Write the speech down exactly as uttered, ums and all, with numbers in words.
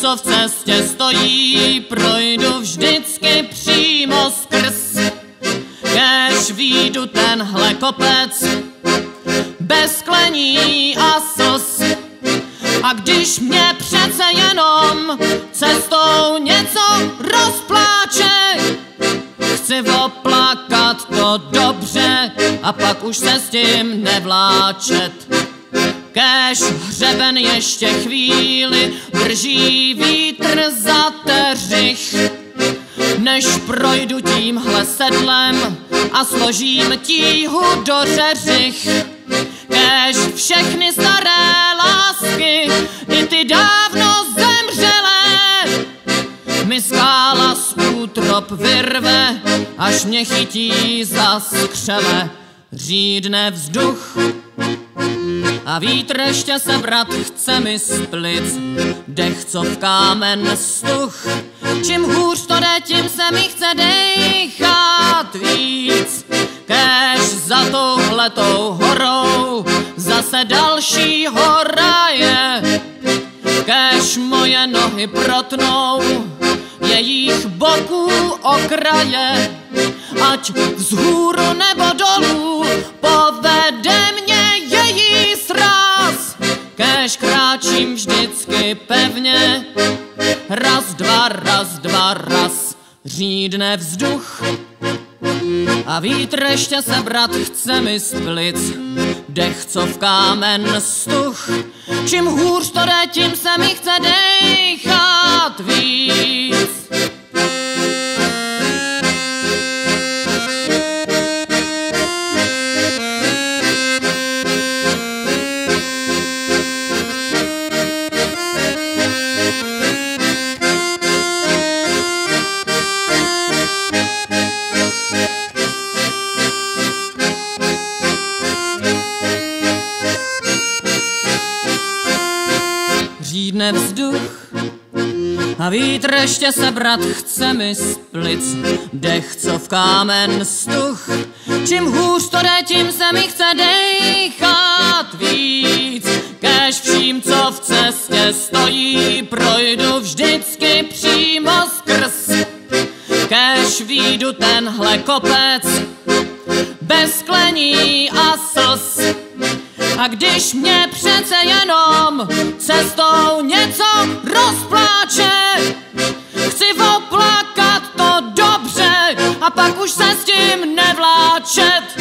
co v cestě stojí, projdu vždycky přímo skrz. Kéž výjdu tenhle kopec bez klení a slz. A když mě přece jenom cestou něco rozpláče, chci oplakat to dobře a pak už se s tím nevláčet. Kéž hřeben ještě chvíli drží vítr za teřich, než projdu tímhle sedlem a složím tíhu do řeřich. Kéž všechny staré lásky, i ty dávno zemřelé, mi skála z útrop vyrve, až mě chytí za skřele. Řídne vzduch a vítr ještě sebrat chce mi z plic, dech, co v kámen stuch. Čím hůř to jde, tím se mi chce dejchat víc. Kéž za touhletou horou zase další hora je. Kéž moje nohy protnou jejich boků okraje, ať vzhůru nebo dolů povede mě její sráz. Kéž kráčím vždycky pevně, raz, dva, raz, dva, raz. Řídne vzduch a vítr ještě sebrat chce mi z plic, dech, co v kámen stuch. Čím hůř to jde, tím se mi chce dejchat víc. Řídne vzduch a vítr ještě sebrat chce mi z plic, dech, co v kámen stuch. Čím hůř to jde, tím se mi chce dejchat víc. Kéž vším, co v cestě stojí, projdu vždycky přímo skrz. Kéž výjdu tenhle kopec bez klení a slz. A když mě přece jenom cestou něco rozpláče, chci oplakat to dobře a pak už se s tím nevláčet.